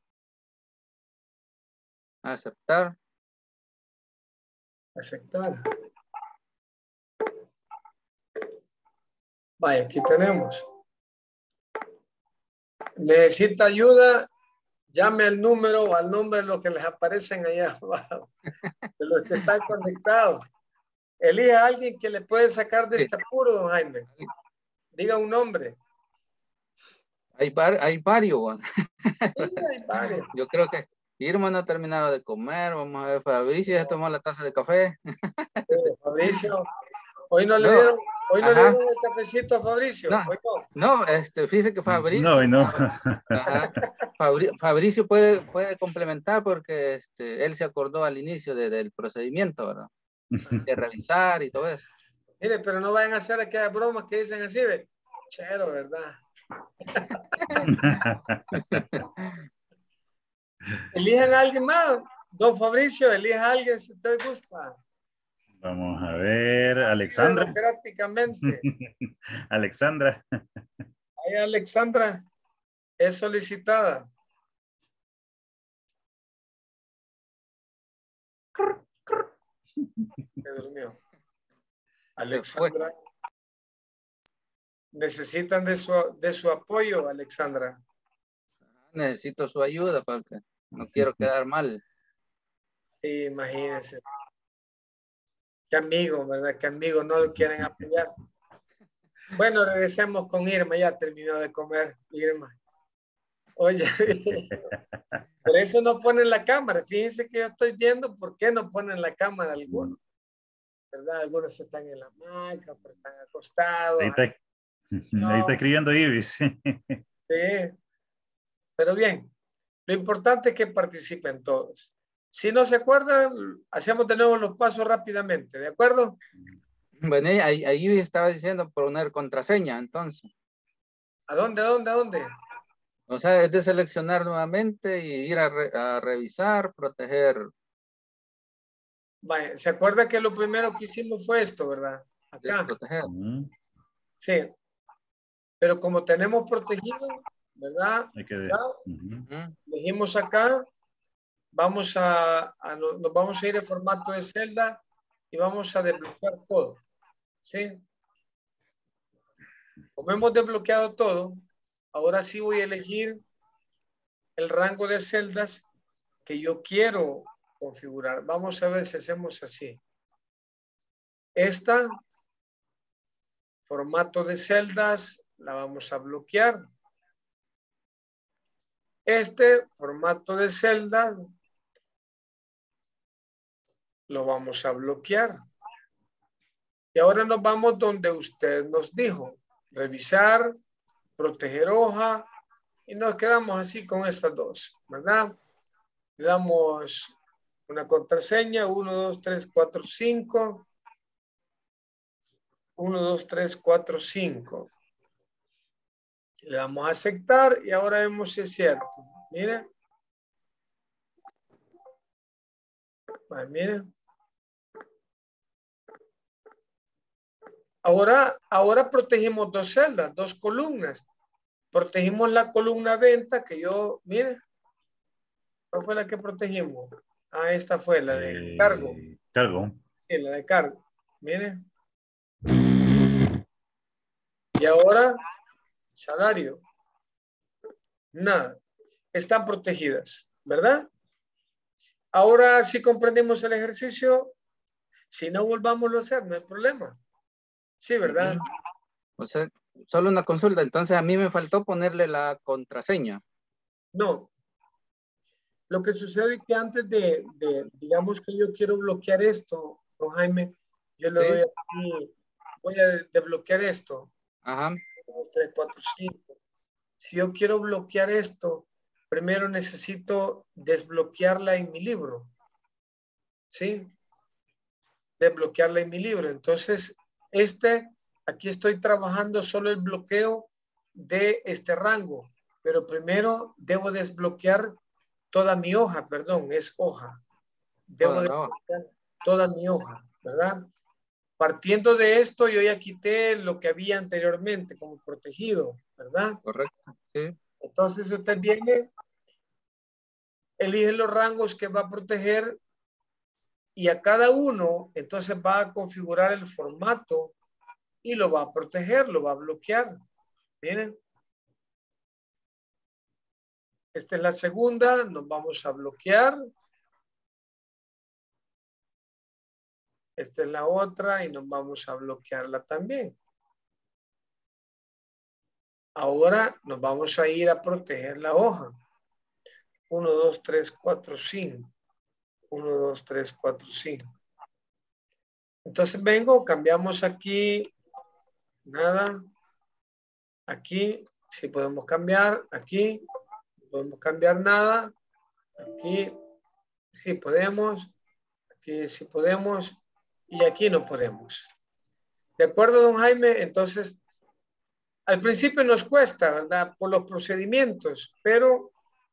Aceptar. Aceptar. Vaya, aquí tenemos. Necesita ayuda, llame al número o al nombre de los que les aparecen allá abajo, de los que están conectados. Elija a alguien que le puede sacar de Sí. este apuro, don Jaime. Diga un nombre. Hay, var- hay varios. ¿va? Sí, hay varios. Yo creo que Irma no ha terminado de comer. Vamos a ver, Fabricio ya tomó la taza de café. Sí, Fabricio. Hoy no le No, dieron, hoy no le ajá. dieron el cafecito a Fabricio. No, Hoy no. no, este, fíjese que Fabricio, No, no. ajá, Fabri- Fabricio puede, puede complementar porque este, él se acordó al inicio de- del procedimiento, ¿verdad? De revisar y todo eso. Mire, pero no vayan a hacer aquellas bromas que dicen así, ve. Chero, ¿verdad? Elijan a alguien más. Don Fabricio, elija a alguien si te gusta. Vamos a ver, Así Alexandra. democráticamente. Alexandra. Ahí Alexandra es solicitada. Se durmió. Alexandra. Necesitan de su, de su apoyo, Alexandra. Necesito su ayuda porque no quiero quedar mal. Sí, imagínense. Qué amigo, ¿verdad? Qué amigo no lo quieren apoyar. Bueno, regresemos con Irma. Ya terminó de comer, Irma. Oye, por eso no ponen la cámara. Fíjense que yo estoy viendo por qué no ponen la cámara algunos. ¿Verdad? Algunos están en la hamaca, otros están acostados. Ahí está, ahí está escribiendo Ibis. Sí, pero bien, lo importante es que participen todos. Si no se acuerdan, hacemos de nuevo los pasos rápidamente, ¿de acuerdo? Bueno, ahí, ahí estaba diciendo poner contraseña, entonces. ¿A dónde, a dónde, a dónde? O sea, es de seleccionar nuevamente y ir a, re, a revisar, proteger. Vaya, ¿se acuerda que lo primero que hicimos fue esto, verdad? Acá. Proteger. Sí. Pero como tenemos protegido, ¿verdad? Hay que ver. Acá, uh-huh. Elegimos acá. Vamos a, a, nos vamos a ir en formato de celda y vamos a desbloquear todo. ¿Sí? Como hemos desbloqueado todo, ahora sí voy a elegir el rango de celdas que yo quiero configurar. Vamos a ver si hacemos así. Esta, formato de celdas, la vamos a bloquear. Este formato de celdas lo vamos a bloquear. Y ahora nos vamos donde usted nos dijo. Revisar, proteger hoja, y nos quedamos así con estas dos, ¿verdad? Le damos una contraseña, uno, dos, tres, cuatro, cinco. uno, dos, tres, cuatro, cinco. Le damos a aceptar y ahora vemos si es cierto. Miren. Vale, miren. Ahora, ahora protegimos dos celdas, dos columnas. Protegimos la columna venta que yo, miren. ¿Cuál fue la que protegimos? Ah, esta fue la de Eh, cargo. Cargo. Sí, la de cargo. Miren. Y ahora, salario. Nada. Están protegidas, ¿verdad? Ahora sí comprendemos el ejercicio. Si no, volvámoslo a hacer, no hay problema. Sí, ¿verdad? O sea, solo una consulta. Entonces a mí me faltó ponerle la contraseña. No. Lo que sucede es que antes de, de, digamos que yo quiero bloquear esto, don Jaime, yo le ¿Sí? doy aquí, voy a desbloquear esto. Ajá. dos, tres, cuatro, cinco. Si yo quiero bloquear esto, primero necesito desbloquearla en mi libro. ¿Sí? Desbloquearla en mi libro. Entonces, este, aquí estoy trabajando solo el bloqueo de este rango, pero primero debo desbloquear toda mi hoja, perdón, es hoja. Debo Toda la hoja. desbloquear toda mi hoja, ¿verdad? Partiendo de esto, yo ya quité lo que había anteriormente como protegido, ¿verdad? Correcto. Sí. Entonces usted viene, elige los rangos que va a proteger y a cada uno, entonces va a configurar el formato y lo va a proteger, lo va a bloquear. Miren. Esta es la segunda, nos vamos a bloquear. Esta es la otra y nos vamos a bloquearla también. Ahora nos vamos a ir a proteger la hoja. uno, dos, tres, cuatro, cinco. uno, dos, tres, cuatro, cinco. Entonces vengo, cambiamos aquí. Nada. Aquí, si podemos cambiar. Aquí, no podemos cambiar nada. Aquí, sí podemos. Aquí sí podemos. Y aquí no podemos. ¿De acuerdo, don Jaime? Entonces, al principio nos cuesta, ¿verdad? Por los procedimientos, pero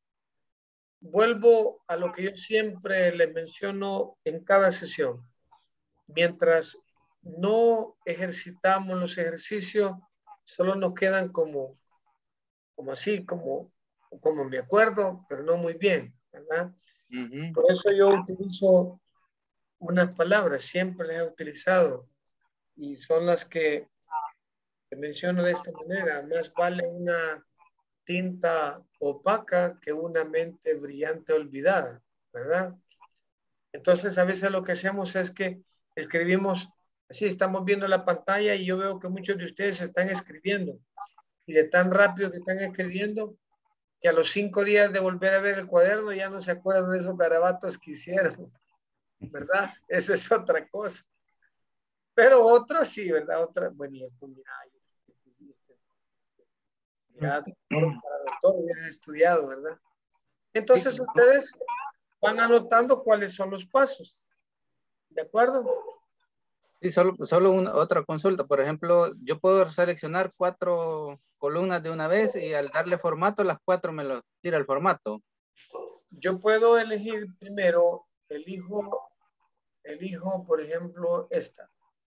vuelvo a lo que yo siempre le menciono en cada sesión. Mientras no ejercitamos los ejercicios, solo nos quedan como, como así, como, como me acuerdo, pero no muy bien, ¿verdad? Uh-huh. Por eso yo utilizo unas palabras, siempre las he utilizado y son las que te menciono de esta manera. Más vale una tinta opaca que una mente brillante olvidada, ¿verdad? Entonces a veces lo que hacemos es que escribimos, así estamos viendo la pantalla y yo veo que muchos de ustedes están escribiendo y de tan rápido que están escribiendo que a los cinco días de volver a ver el cuaderno ya no se acuerdan de esos garabatos que hicieron, ¿verdad? Esa es otra cosa. Pero otros sí, ¿verdad? Otra, bueno, y esto, mira, mira, para doctor hubieran estudiado, ¿verdad? Entonces ustedes van anotando cuáles son los pasos. ¿De acuerdo? Sí, solo, solo una, otra consulta. Por ejemplo, yo puedo seleccionar cuatro columnas de una vez y al darle formato, las cuatro me lo tira el formato. Yo puedo elegir primero, elijo, elijo, por ejemplo, esta.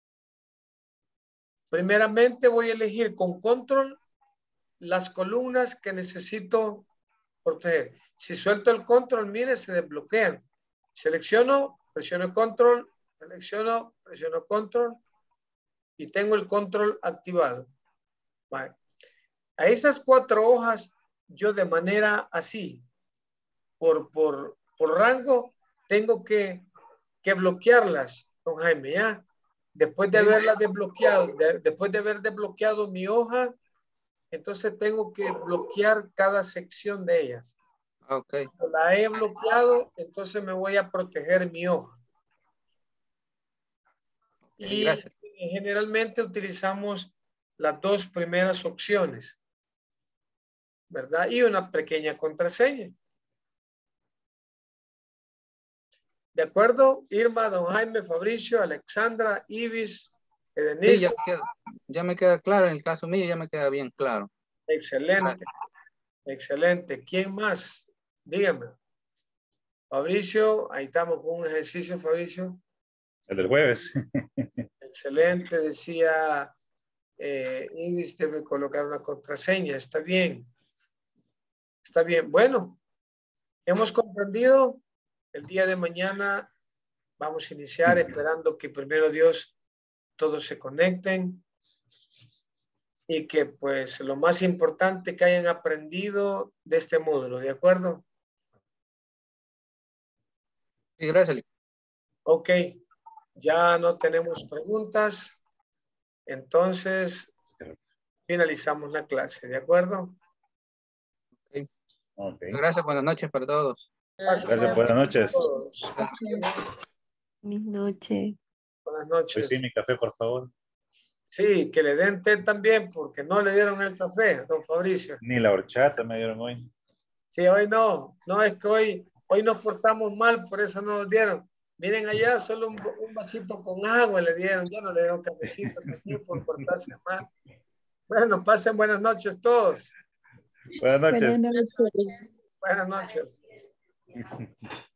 Primeramente voy a elegir con control las columnas que necesito proteger. Si suelto el control, mire, se desbloquean. Selecciono, presiono control, selecciono, presiono control y tengo el control activado. Vale. A esas cuatro hojas, yo de manera así, por, por, por rango, tengo que, que bloquearlas, don Jaime, ¿ya? Después de haberlas desbloqueado, de, después de haber desbloqueado mi hoja, entonces tengo que bloquear cada sección de ellas. Okay. Cuando la he bloqueado, entonces me voy a proteger mi hoja. Okay, y gracias. generalmente utilizamos las dos primeras opciones, ¿verdad? Y una pequeña contraseña. ¿De acuerdo? Irma, don Jaime, Fabricio, Alexandra, Ibis, Denise. Sí, ya, queda, ya me queda claro, en el caso mío ya me queda bien claro. Excelente. Excelente. ¿Quién más? Dígame. Fabricio, ahí estamos con un ejercicio, Fabricio. El del jueves. Excelente, decía eh, Ingrid, debe colocar una contraseña. Está bien. Está bien. Bueno, hemos comprendido. El día de mañana vamos a iniciar esperando que primero Dios todos se conecten y que pues lo más importante que hayan aprendido de este módulo, ¿de acuerdo? Sí, gracias. Ok, ya no tenemos preguntas, entonces finalizamos la clase, ¿de acuerdo? Okay. Okay. Gracias, buenas noches para todos. Gracias, buenas noches. Todos. Buenas noches. Buenas Hoy noches. sí, mi café, por favor. Sí, que le den té también, porque no le dieron el café, don Fabricio. Ni la horchata me dieron hoy. Sí, hoy no, no es que hoy, hoy nos portamos mal, por eso no nos dieron. Miren allá, solo un, un vasito con agua le dieron, ya no le dieron cafecito también por portarse mal. Bueno, pasen buenas noches todos. Buenas noches. Buenas noches. Buenas noches.